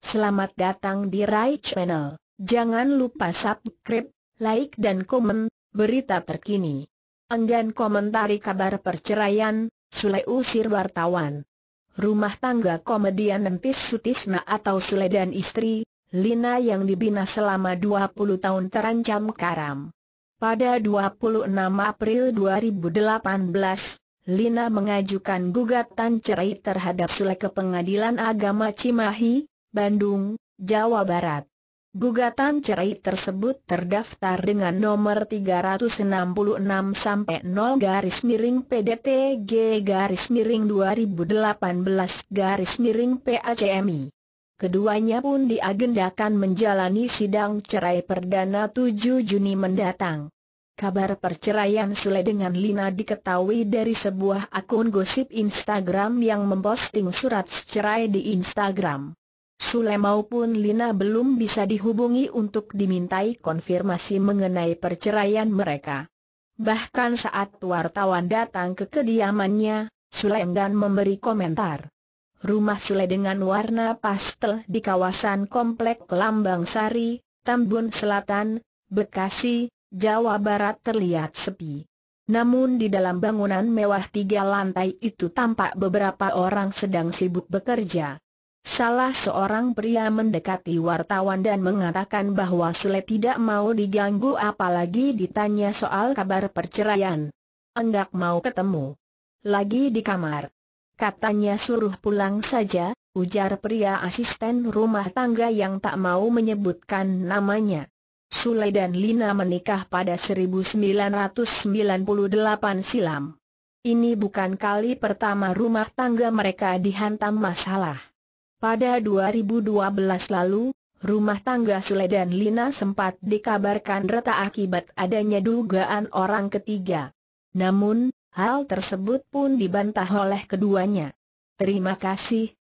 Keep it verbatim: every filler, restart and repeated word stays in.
Selamat datang di Rai Channel. Jangan lupa subscribe, like dan komen berita terkini. Enggan komentari kabar perceraian, Sule usir wartawan. Rumah tangga komedian Entis Sutisna atau Sule dan istri, Lina yang dibina selama dua puluh tahun terancam karam. Pada dua puluh enam April dua ribu delapan belas, Lina mengajukan gugatan cerai terhadap Sule ke Pengadilan Agama Cimahi, Bandung, Jawa Barat. Gugatan cerai tersebut terdaftar dengan nomor tiga ratus enam puluh enam sampai nol garis miring P D T G garis miring dua ribu delapan belas garis miring P A C M I. Keduanya pun diagendakan menjalani sidang cerai perdana tujuh Juni mendatang. Kabar perceraian Sule dengan Lina diketahui dari sebuah akun gosip Instagram yang memposting surat cerai di Instagram. Sule maupun Lina belum bisa dihubungi untuk dimintai konfirmasi mengenai perceraian mereka. Bahkan saat wartawan datang ke kediamannya, Sule enggan memberi komentar. Rumah Sule dengan warna pastel di kawasan Komplek Lambang Sari, Tambun Selatan, Bekasi, Jawa Barat terlihat sepi. Namun di dalam bangunan mewah tiga lantai itu tampak beberapa orang sedang sibuk bekerja. Salah seorang pria mendekati wartawan dan mengatakan bahwa Sule tidak mau diganggu apalagi ditanya soal kabar perceraian. Enggak mau ketemu lagi di kamar. Katanya suruh pulang saja, ujar pria asisten rumah tangga yang tak mau menyebutkan namanya. Sule dan Lina menikah pada seribu sembilan ratus sembilan puluh delapan silam. Ini bukan kali pertama rumah tangga mereka dihantam masalah. Pada dua ribu dua belas lalu, rumah tangga Sule dan Lina sempat dikabarkan retak akibat adanya dugaan orang ketiga. Namun, hal tersebut pun dibantah oleh keduanya. Terima kasih,